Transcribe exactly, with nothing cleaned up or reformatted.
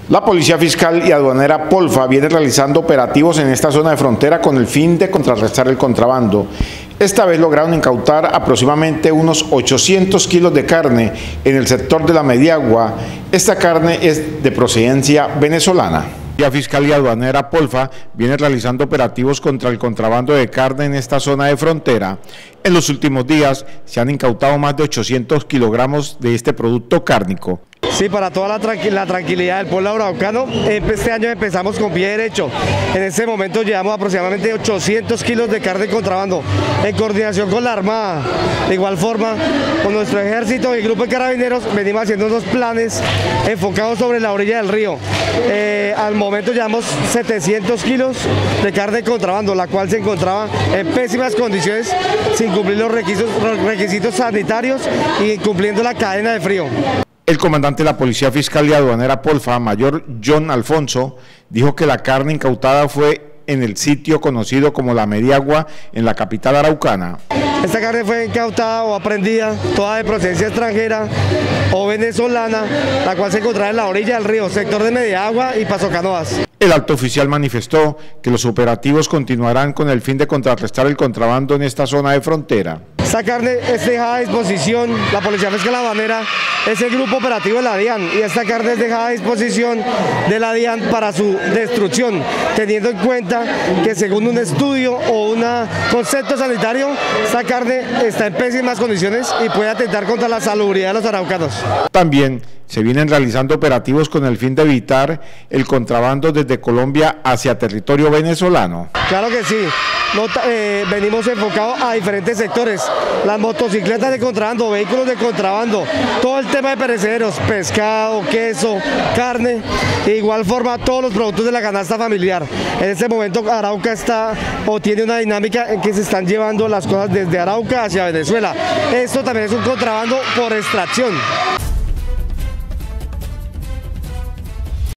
La Policía Fiscal y Aduanera Polfa viene realizando operativos en esta zona de frontera con el fin de contrarrestar el contrabando. Esta vez lograron incautar aproximadamente unos ochocientos kilos de carne en el sector de la Mediagua. Esta carne es de procedencia venezolana. La Fiscal y Aduanera Polfa viene realizando operativos contra el contrabando de carne en esta zona de frontera. En los últimos días se han incautado más de ochocientos kilogramos de este producto cárnico. Sí, para toda la, tranqui la tranquilidad del pueblo araucano, este año empezamos con pie derecho. En este momento llevamos aproximadamente ochocientos kilos de carne de contrabando, en coordinación con la Armada. De igual forma, con nuestro ejército y el grupo de carabineros venimos haciendo unos planes enfocados sobre la orilla del río. Eh, al momento llevamos setecientos kilos de carne de contrabando, la cual se encontraba en pésimas condiciones, sin cumplir los requisitos, los requisitos sanitarios y cumpliendo la cadena de frío. El comandante de la Policía Fiscal y Aduanera Polfa, mayor John Alfonso, dijo que la carne incautada fue en el sitio conocido como La Mediagua, en la capital araucana. Esta carne fue incautada o aprehendida, toda de procedencia extranjera o venezolana, la cual se encontraba en la orilla del río, sector de Mediagua y Paso Canoas. El alto oficial manifestó que los operativos continuarán con el fin de contrarrestar el contrabando en esta zona de frontera. Esta carne es dejada a disposición, la Policía Fiscal y Aduanera es el grupo operativo de la DIAN y esta carne es dejada a disposición de la DIAN para su destrucción, teniendo en cuenta que según un estudio o un concepto sanitario, esta carne está en pésimas condiciones y puede atentar contra la salubridad de los araucanos. También se vienen realizando operativos con el fin de evitar el contrabando desde Colombia hacia territorio venezolano. Claro que sí. No, eh, venimos enfocados a diferentes sectores, las motocicletas de contrabando, vehículos de contrabando, todo el tema de perecederos, pescado, queso, carne, de igual forma todos los productos de la canasta familiar. En este momento Arauca está o tiene una dinámica en que se están llevando las cosas desde Arauca hacia Venezuela. Esto también es un contrabando por extracción.